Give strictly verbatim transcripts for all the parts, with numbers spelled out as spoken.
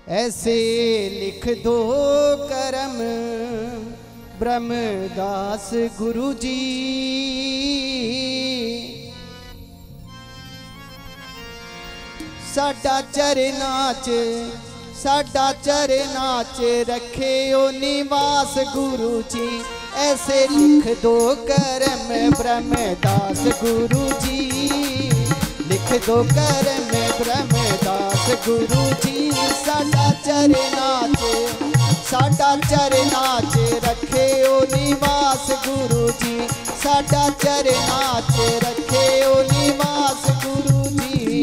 ऐसे लिख दो करम ब्रह्मदास गुरु जी। साडा चरना च साडा चरना च रखे ओ निवास गुरु जी। ऐसे लिख दो करम ब्रह्मदास गुरु जी। लिख दो करम ब्रह्मदास गुरु जी। साडा चरना च साडा चरना च रखे ओ निवास गुरु जी। साडा चरना च रखे ओ निवास गुरु जी।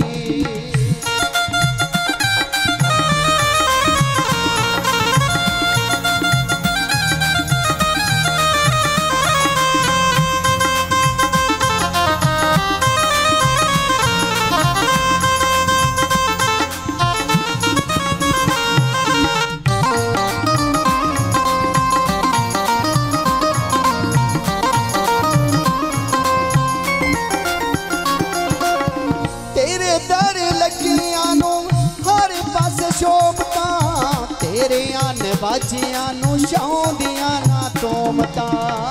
तेरे अन बाजियां नू छाउंदियां ना तोमता।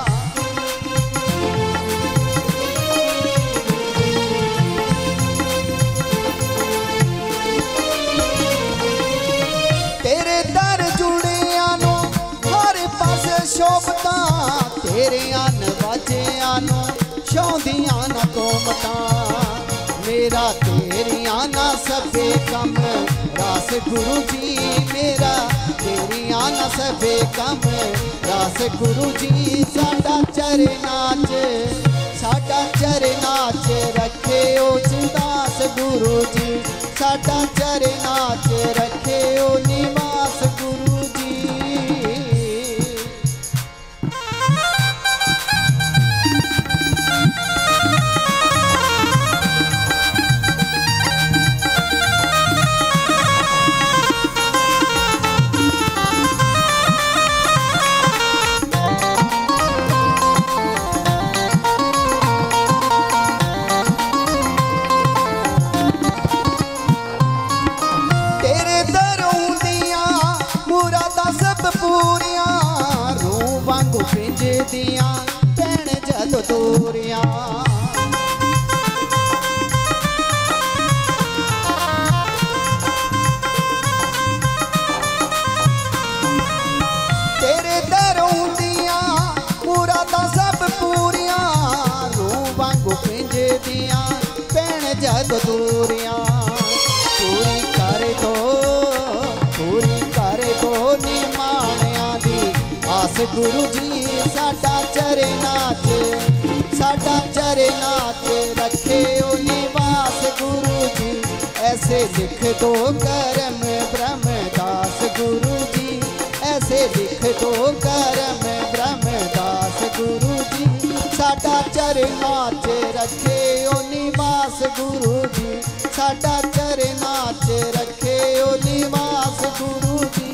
तेरे दर जुड़ियां नू हर पासे शोभता। तेरे अन बाजियां नू छाउंदियां ना तोमता। मेरा तेरिया ना सबे कम रास गुरु जी। मेरा तेरिया ना सबे कम रास गुरु जी। साडा चरना च साडा चरना च रखे ओ दास गुरु जी। साडा चरना च रखे ओ निवास गुरु जी। दियां भैन जद दूरियां। तेरे दरों दियां मुरादां सब पूरियां। रूह वांगू पिंज दियां भैन जद दूरियां। पूरी कर दो पूरी कर दो निमाणियां दी आस गुरु जी। साडा चरना च साडा चरना च रखे ओ निवास गुरु जी। ऐसे लिख दो करम ब्रह्मदास गुरु जी। ऐसे लिख दो करम ब्रह्मदास गुरु जी। साडा चरना च रखे ओ निवास गुरु जी। साडा चरना च रखे ओ निवास गुरु जी।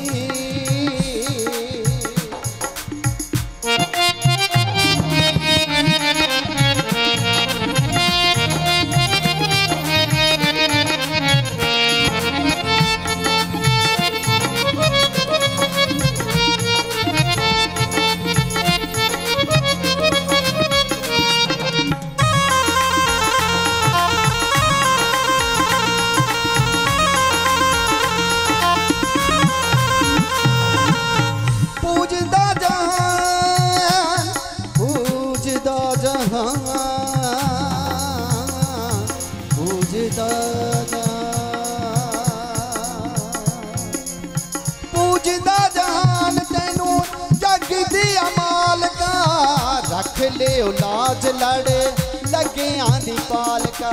रख ले लाज लड़ लगे आंधी पालका।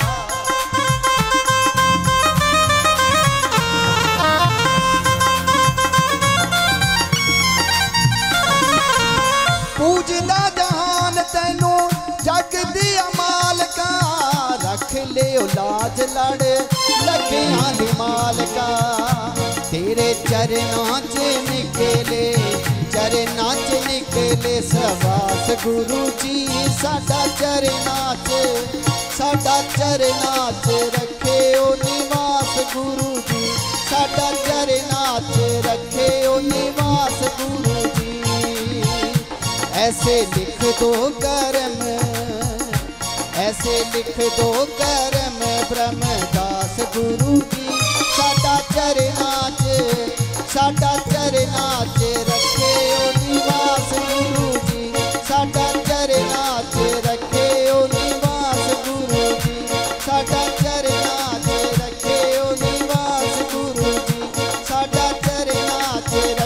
पूजदा जहान तेनू जग दिया मालका। रख ले लाज लड़ लगे आंधी मालका। तेरे चरना च निकले चरना च निकले सवास गुरु जी। साडा चरना च साडा चरना च रखे ओ निवास गुरु जी। साडा चरना दो करम, ऐसे लिख दो करम ब्रह्मदास गुरु जी। साडा चरना च साडा चरना च रखे ओ निवास गुरु जी। साडा चरना च रखे ओ निवास गुरु जी। साडा चरना च रखे ओ निवास गुरु जी। साडा चरना च